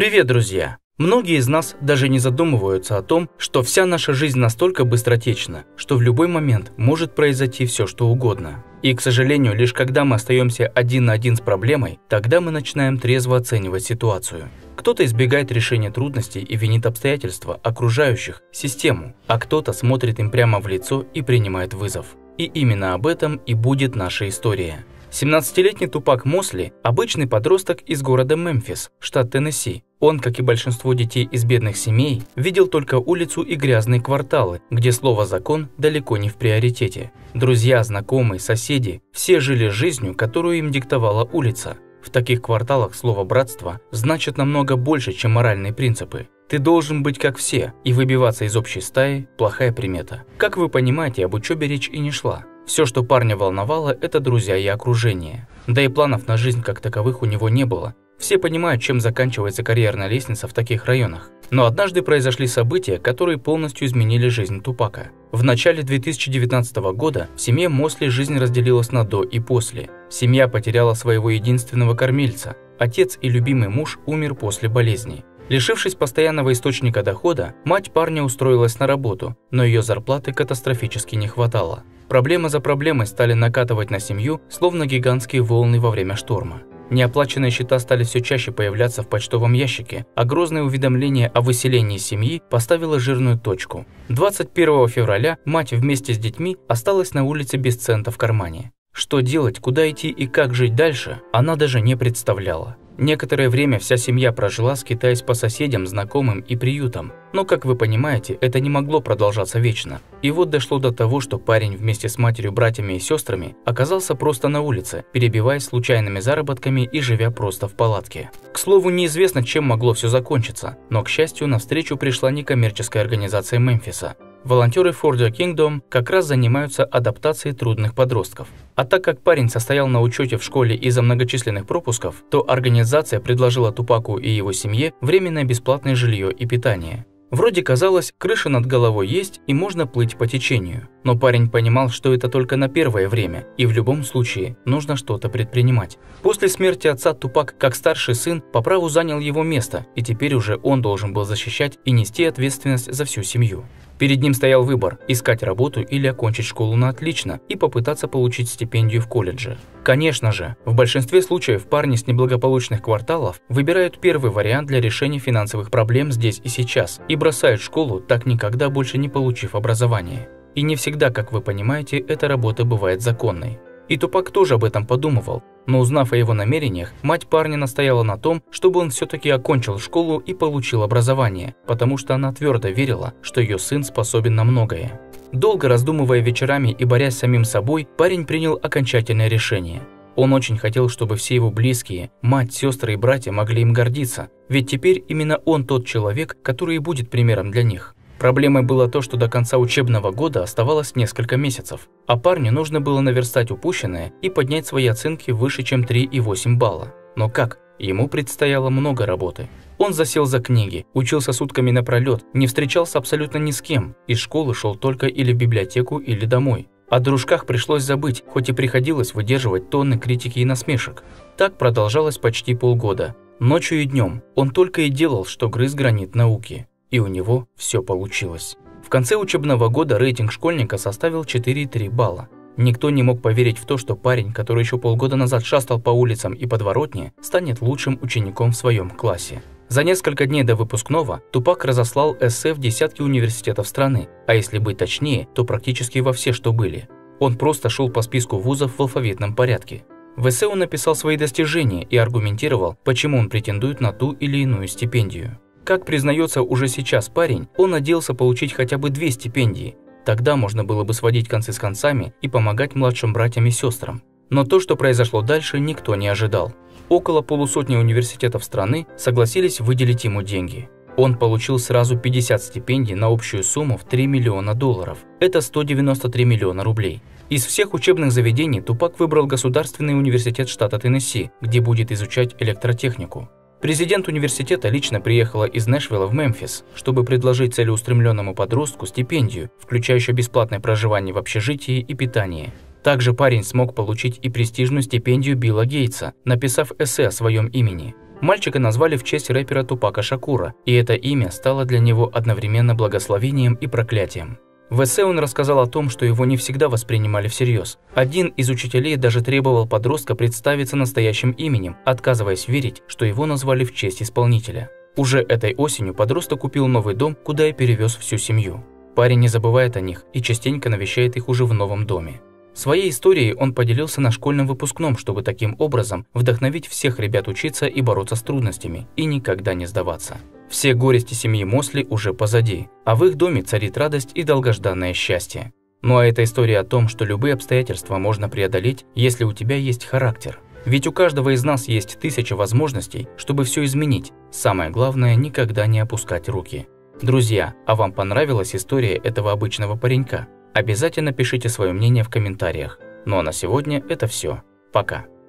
Привет, друзья! Многие из нас даже не задумываются о том, что вся наша жизнь настолько быстротечна, что в любой момент может произойти все, что угодно. И, к сожалению, лишь когда мы остаемся один на один с проблемой, тогда мы начинаем трезво оценивать ситуацию. Кто-то избегает решения трудностей и винит обстоятельства, окружающих, систему, а кто-то смотрит им прямо в лицо и принимает вызов. И именно об этом и будет наша история. 17-летний Тупак Мосли – обычный подросток из города Мемфис, штат Теннесси. Он, как и большинство детей из бедных семей, видел только улицу и грязные кварталы, где слово «закон» далеко не в приоритете. Друзья, знакомые, соседи – все жили жизнью, которую им диктовала улица. В таких кварталах слово «братство» значит намного больше, чем моральные принципы. Ты должен быть как все, и выбиваться из общей стаи – плохая примета. Как вы понимаете, об учебе речь и не шла. Все, что парня волновало, это друзья и окружение. Да и планов на жизнь как таковых у него не было. Все понимают, чем заканчивается карьерная лестница в таких районах. Но однажды произошли события, которые полностью изменили жизнь Тупака. В начале 2019 года в семье Мосли жизнь разделилась на до и после. Семья потеряла своего единственного кормильца. Отец и любимый муж умер после болезни. Лишившись постоянного источника дохода, мать парня устроилась на работу, но ее зарплаты катастрофически не хватало. Проблема за проблемой стали накатывать на семью, словно гигантские волны во время шторма. Неоплаченные счета стали все чаще появляться в почтовом ящике, а грозное уведомление о выселении семьи поставило жирную точку. 21 февраля мать вместе с детьми осталась на улице без цента в кармане. Что делать, куда идти и как жить дальше, она даже не представляла. Некоторое время вся семья прожила, скитаясь по соседям, знакомым и приютам. Но, как вы понимаете, это не могло продолжаться вечно. И вот дошло до того, что парень вместе с матерью, братьями и сестрами оказался просто на улице, перебиваясь случайными заработками и живя просто в палатке. К слову, неизвестно, чем могло все закончиться, но, к счастью, навстречу пришла некоммерческая организация Мемфиса. Волонтеры For the Kingdom как раз занимаются адаптацией трудных подростков. А так как парень состоял на учете в школе из-за многочисленных пропусков, то организация предложила Тупаку и его семье временное бесплатное жилье и питание. Вроде казалось, крыша над головой есть и можно плыть по течению. Но парень понимал, что это только на первое время, и в любом случае нужно что-то предпринимать. После смерти отца Тупак, как старший сын, по праву занял его место, и теперь уже он должен был защищать и нести ответственность за всю семью. Перед ним стоял выбор – искать работу или окончить школу на отлично и попытаться получить стипендию в колледже. Конечно же, в большинстве случаев парни с неблагополучных кварталов выбирают первый вариант для решения финансовых проблем здесь и сейчас и бросают школу, так никогда больше не получив образование. И не всегда, как вы понимаете, эта работа бывает законной. И Тупак тоже об этом подумывал, но узнав о его намерениях, мать парня настояла на том, чтобы он все-таки окончил школу и получил образование, потому что она твердо верила, что ее сын способен на многое. Долго раздумывая вечерами и борясь с самим собой, парень принял окончательное решение. Он очень хотел, чтобы все его близкие, мать, сестры и братья могли им гордиться, ведь теперь именно он тот человек, который и будет примером для них. Проблемой было то, что до конца учебного года оставалось несколько месяцев, а парню нужно было наверстать упущенное и поднять свои оценки выше, чем 3,8 балла. Но как? Ему предстояло много работы. Он засел за книги, учился сутками напролет, не встречался абсолютно ни с кем, из школы шел только или в библиотеку, или домой. О дружках пришлось забыть, хоть и приходилось выдерживать тонны критики и насмешек. Так продолжалось почти полгода. Ночью и днем он только и делал, что грыз гранит науки. И у него все получилось. В конце учебного года рейтинг школьника составил 4,3 балла. Никто не мог поверить в то, что парень, который еще полгода назад шастал по улицам и подворотне, станет лучшим учеником в своем классе. За несколько дней до выпускного Тупак разослал эссе в десятки университетов страны, а если быть точнее, то практически во все, что были. Он просто шел по списку вузов в алфавитном порядке. В эссе он написал свои достижения и аргументировал, почему он претендует на ту или иную стипендию. Как признается уже сейчас парень, он надеялся получить хотя бы 2 стипендии. Тогда можно было бы сводить концы с концами и помогать младшим братьям и сестрам. Но то, что произошло дальше, никто не ожидал. Около полусотни университетов страны согласились выделить ему деньги. Он получил сразу 50 стипендий на общую сумму в $3 миллиона. Это 193 миллиона рублей. Из всех учебных заведений Тупак выбрал Государственный университет штата Теннесси, где будет изучать электротехнику. Президент университета лично приехала из Нэшвилла в Мемфис, чтобы предложить целеустремленному подростку стипендию, включающую бесплатное проживание в общежитии и питание. Также парень смог получить и престижную стипендию Билла Гейтса, написав эссе о своем имени. Мальчика назвали в честь рэпера Тупака Шакура, и это имя стало для него одновременно благословением и проклятием. В эссе он рассказал о том, что его не всегда воспринимали всерьез. Один из учителей даже требовал подростка представиться настоящим именем, отказываясь верить, что его назвали в честь исполнителя. Уже этой осенью подросток купил новый дом, куда и перевез всю семью. Парень не забывает о них и частенько навещает их уже в новом доме. Своей историей он поделился на школьном выпускном, чтобы таким образом вдохновить всех ребят учиться и бороться с трудностями, и никогда не сдаваться. Все горести семьи Мосли уже позади, а в их доме царит радость и долгожданное счастье. Ну а это история о том, что любые обстоятельства можно преодолеть, если у тебя есть характер. Ведь у каждого из нас есть тысяча возможностей, чтобы все изменить. Самое главное – никогда не опускать руки. Друзья, а вам понравилась история этого обычного паренька? Обязательно пишите свое мнение в комментариях. Ну а на сегодня это все. Пока.